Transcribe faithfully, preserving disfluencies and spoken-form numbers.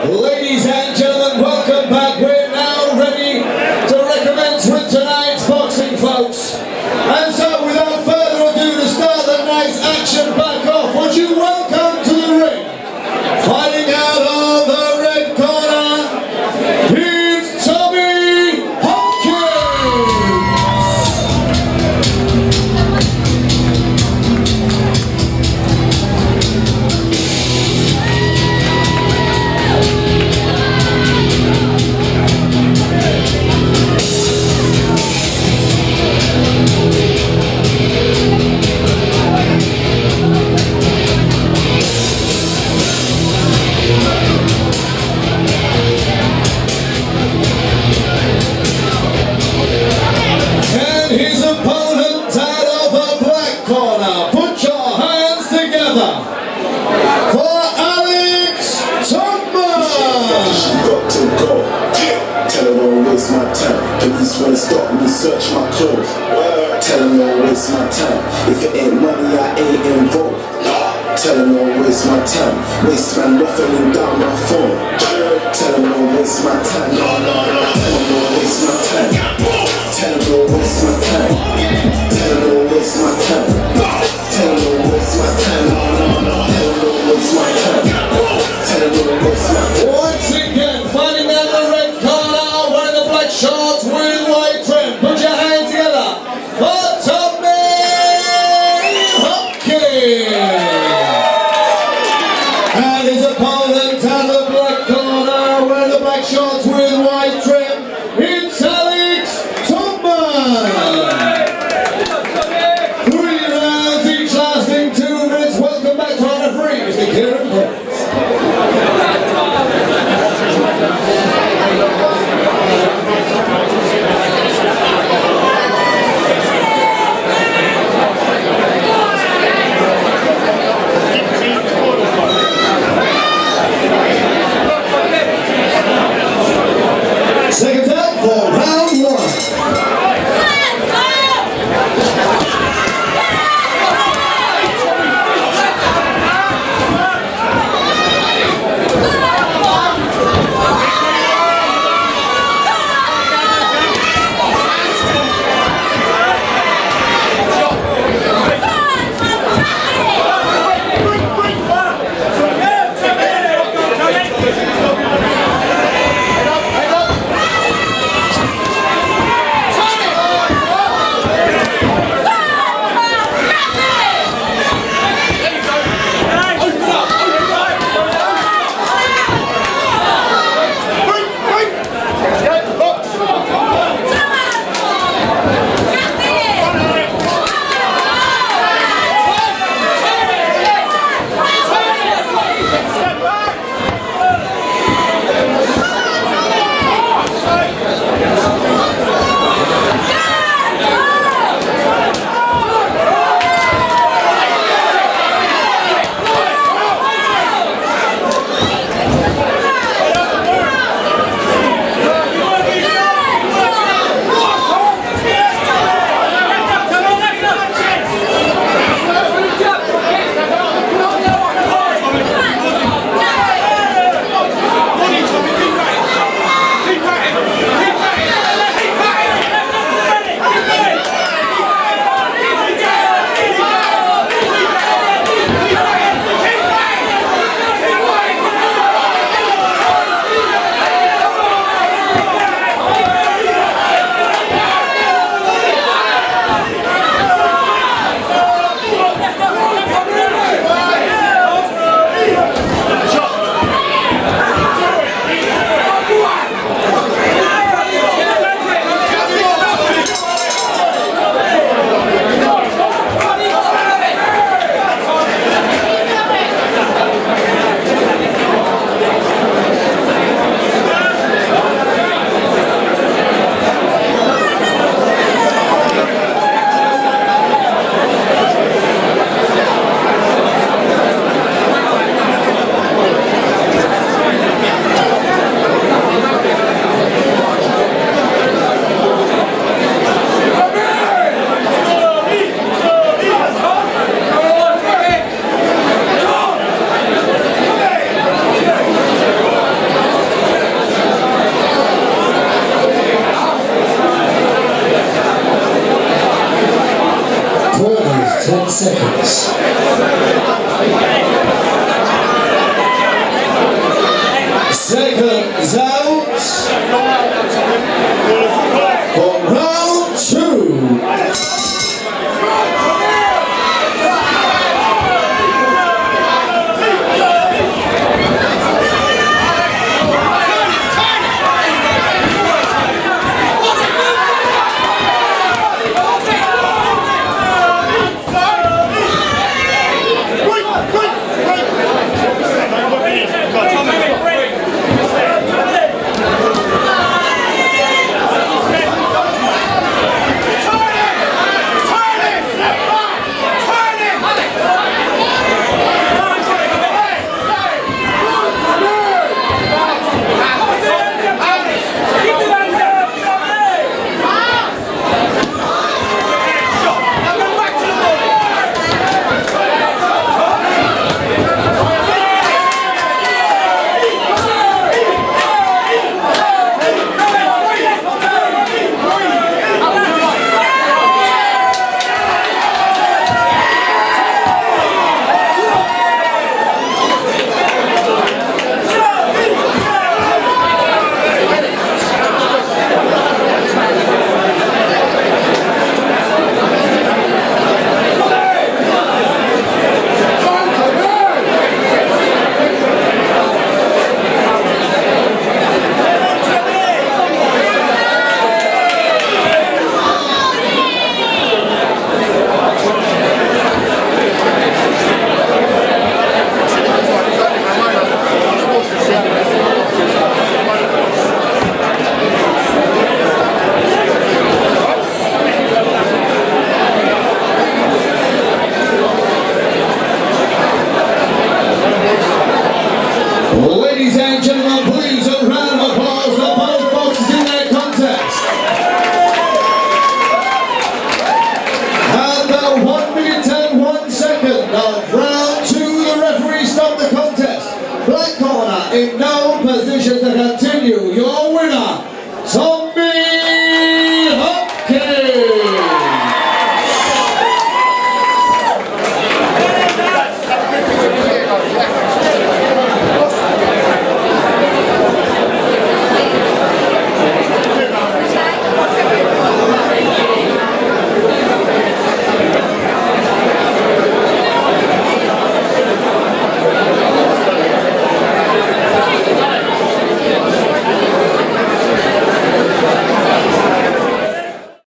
Ladies and gentlemen, welcome back. We're now ready to recommence with tonight's boxing, folks. And so, without further ado, to start the night's action back off, would you welcome to the ring, fighting out of the red corner, it's Tommy Hopkins! My time. Police wanna stop me, search my clothes. Tell them don't waste my time. If it ain't money, I ain't involved. Tell them don't waste my time. Waste man ruffling down my phone. Tell them don't waste my time. Tell them don't waste my time. Tell them don't waste my time. Tell them don't waste my time. Tell them don't waste my time. Tell them don't waste my time. Tell them don't waste my time. Once again, fighting out the red corner, wearing the black shorts with white trim. Put your hands together for Tommy Hopkins. And his opponent out the black corner, wearing the black shorts with white trim, it's Todman. Three rounds, each lasting two minutes. seconds. Seconds out for round two. Ladies and gentlemen, please a round of applause for both boxers in their contest. And the one minute and one second of round two, the referee stopped the contest. Black corner in no position to continue. Your winner, Tom.